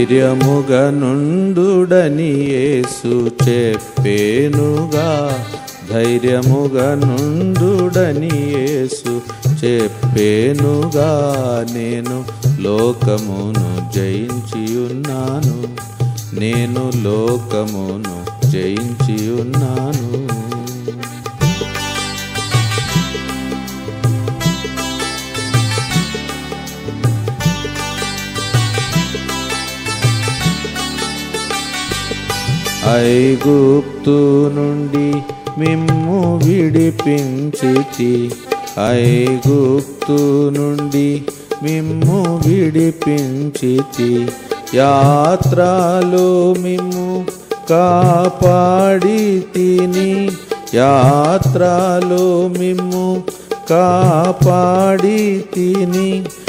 ధైర్యముగా నుండుడని యేసు చెప్పేనుగా. ధైర్యముగా నుండుడని యేసు చెప్పేనుగా. నేను లోకమును జయించి ఉన్నాను. నేను లోకమును జయించి ఉన్నాను. ఐగుప్తు నుండి మిమ్ము విడిపించితి. ఐగుప్తు నుండి మిమ్ము విడిపించితి. యాత్రలో మిమ్ము కాపాడితిని. యాత్రలో మిమ్ము కాపాడితిని.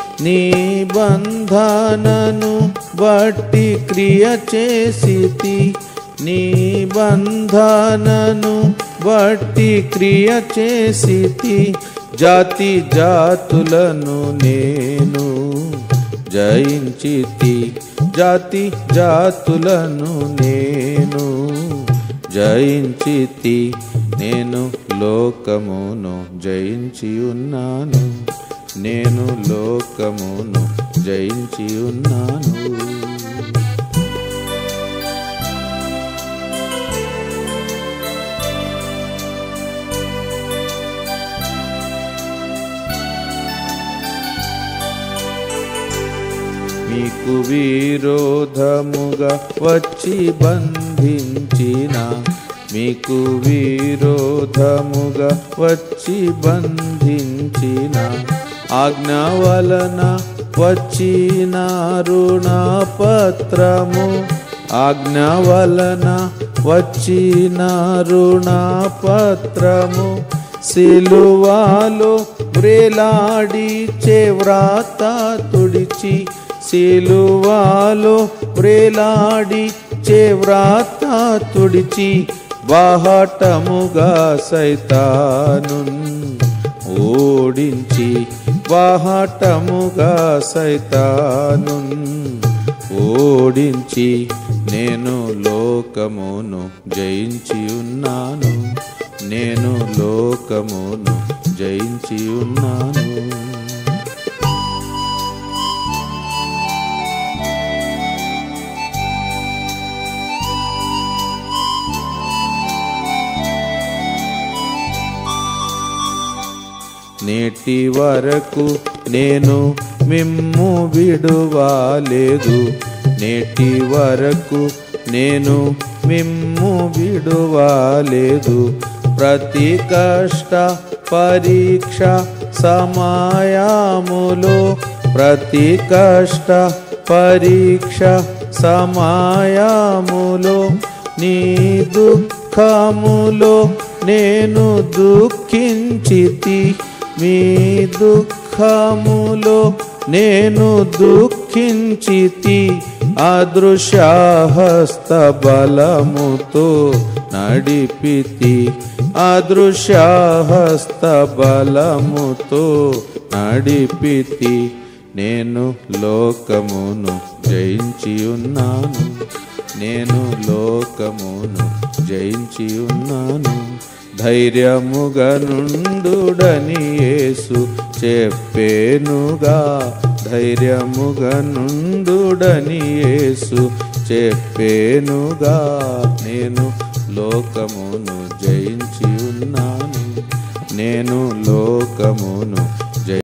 నిబంధనను బట్టి క్రియ చేసితి. నిబంధనను బట్టి క్రియ చేసితి. జాతి జాతులను నేను జయించితి. జాతి జాతులను నేను జయించితి. నేను లోకమును జయించి ఉన్నాను. నేను లోకమును జయించి ఉన్నాను. మీకు విరోధముగా వచ్చి బంధించిన. మీకు విరోధముగా వచ్చి బంధించిన. ఆజ్ఞ వలన వచ్చిన రుణపత్రము. ఆజ్ఞ వలన వచ్చిన రుణపత్రము. సిలువలో వ్రేలాడిచే వ్రాత తుడిచి. సిలువలో వ్రేలాడిచే వ్రాత తుడిచి. బాహటముగా సైతానున్ ఓడించి. బాహటముగా సైతానున్ ఓడించి. నేను లోకమును జయించి ఉన్నాను. నేను లోకమును జయించి ఉన్నాను. నేటి వరకు నేను మిమ్ము విడువలేదు. నేటి వరకు నేను మిమ్ము విడువలేదు. ప్రతి కష్ట పరీక్ష సమయములో. ప్రతి కష్ట పరీక్ష సమయములో. నీ దుఃఖములో నేను దుఃఖించితి. మీ దుఃఖములో నేను దుఃఖించితి. అదృశ్యహస్త బలముతో నడిపితి. అదృశ్యహస్త బలముతో నడిపితి. నేను లోకమును జయించి ఉన్నాను. నేను లోకమును జయించి ఉన్నాను. ధైర్యముగా నుండుడని యేసు చెప్పేనుగా. ధైర్యముగా నుండుడని యేసు చెప్పేనుగా. నేను లోకమును జయించి ఉన్నాను. నేను లోకమును